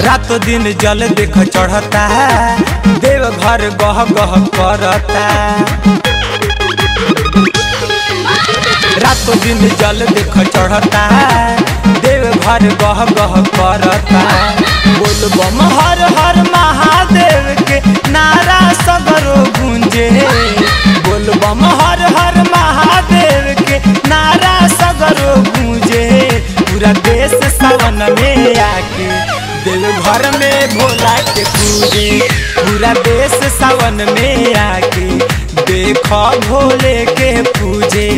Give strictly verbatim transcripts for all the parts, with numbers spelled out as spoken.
रातों दिन जल देख चढ़ता है, देव घर गह गह करता। रातों दिन जल देख चढ़ता है, देव घर गह गह करता। बोल बम हर हर महादेव के नारा सगरो गूंजे। बोल बम हर हर महादेव के नारा सगरो गूंजे। पूरा देश सावन में आके देव घर में भोला के पूजे। पूरा देश सावन में आके देखो भोले के पूजे।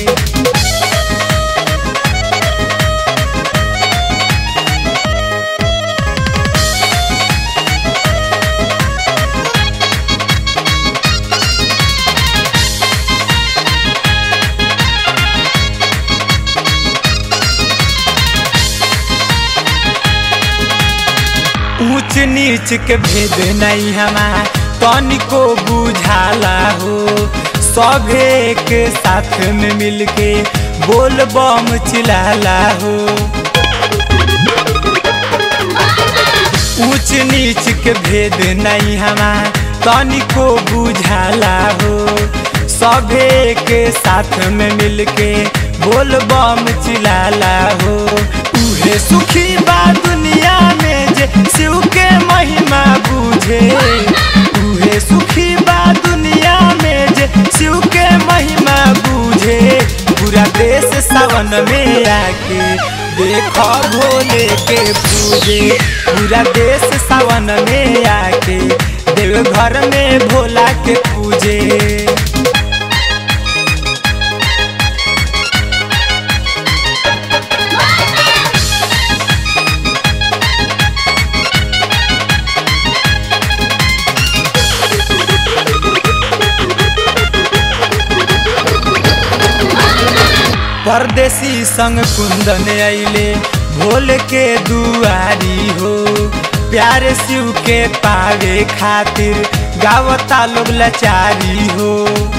ऊंच नीच के भेद नहीं हमार तनिको बुझाला हो। सभे के साथ में मिलके बोल बम चिल्लाला हो। ऊंच नीच के भेद नहीं हमार तनिको बुझाला हो। सभे के साथ में मिलके बोल बम चिल्लाला हो। उहे सुखी बा दुनिया में जे शिव के महिमा बूझे। उहे सुखी बा दुनिया में जे शिव के महिमा बूझे। पूरा देश सावन में आके देखो भोले के पूजे। पूरा देश सावन में आके देव घर में भोला के पूजे। परदेसी संग कुंदन अइले भोले के दुआरी हो। प्यारे शिव के पावे खातिर गावता लोग लाचारी हो।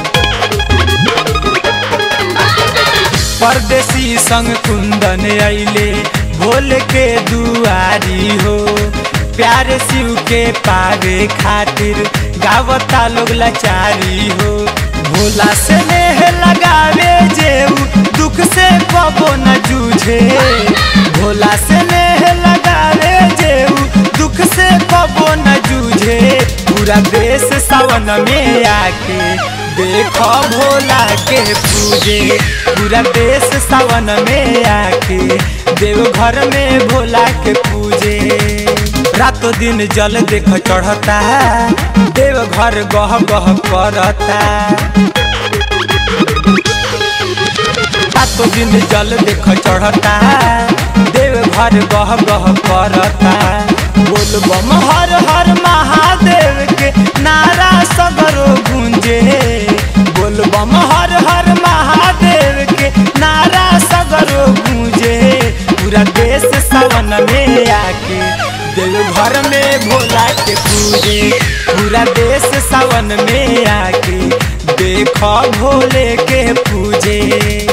परदेसी संग कुंदन अइले भोले के दुआरी हो। प्यारे शिव के पावे खातिर गावता लोग लाचारी हो। भोला से नेह लगावे जेऊ दुख से कबो न जूझे। भोला से नेह लगावे जेऊ दुख से कबो न जूझे। पूरा देश सावन में आके देखो भोला के पूजे। पूरा देश सावन में आके देव घर में भोला के पूजे। रातों दिन जल देख चढ़ता है, देव घर गह गह करता। रातों दिन जल देख चढ़ता है, देव घर गह गह करता। बोल बम हर हर महादेव के नारा सगरो गूंजे। बोल बम हर हर महादेव के नारा सगरो गूंजे। पूरा देश सावन में आके देव घर में भोला के पूजे। पूरा देश सावन में आके देखो भोले के पूजे।